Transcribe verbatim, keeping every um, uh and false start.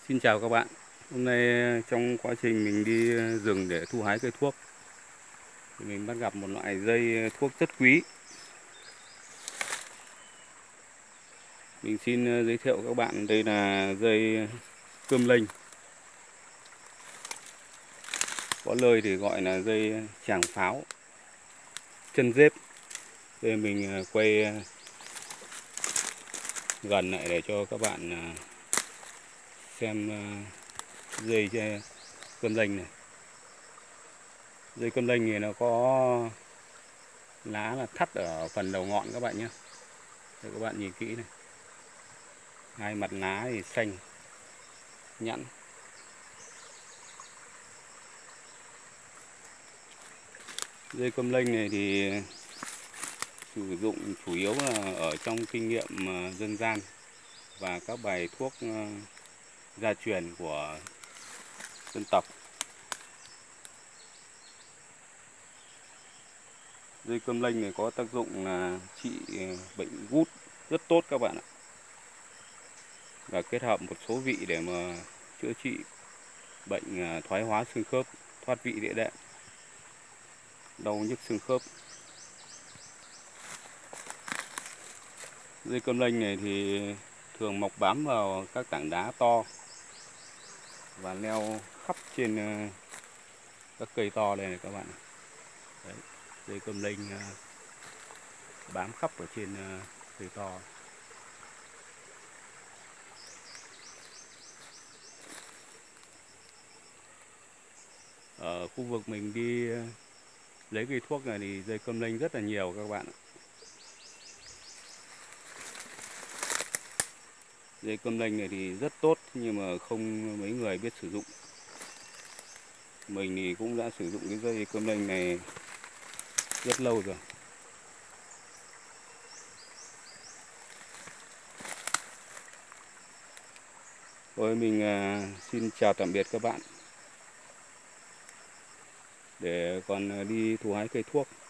Xin chào các bạn. Hôm nay trong quá trình mình đi rừng để thu hái cây thuốc thì mình bắt gặp một loại dây thuốc rất quý. Mình xin giới thiệu các bạn, đây là dây cơm lênh. Có lời thì gọi là dây tràng pháo, chân dép. Đây mình quay gần lại để cho các bạn xem dây cơm lênh này. Dây cơm lênh thì nó có lá là thắt ở phần đầu ngọn các bạn nhé. Đây, các bạn nhìn kỹ này, hai mặt lá thì xanh nhẵn. Dây cơm lênh này thì sử dụng chủ yếu là ở trong kinh nghiệm dân gian và các bài thuốc gia truyền của dân tộc. Dây cơm lênh này có tác dụng là trị bệnh gút rất tốt các bạn ạ, và kết hợp một số vị để mà chữa trị bệnh thoái hóa xương khớp, thoát vị địa đệm, đau nhức xương khớp. Dây cơm lênh này thì thường mọc bám vào các tảng đá to và leo khắp trên các cây to đây này các bạn. Đấy, dây cơm lênh bám khắp ở trên cây to. Ở khu vực mình đi lấy cây thuốc này thì dây cơm lênh rất là nhiều các bạn ạ. Dây cơm lênh này thì rất tốt nhưng mà không mấy người biết sử dụng. Mình thì cũng đã sử dụng cái dây cơm lênh này rất lâu rồi. Rồi mình xin chào tạm biệt các bạn, để còn đi thu hái cây thuốc.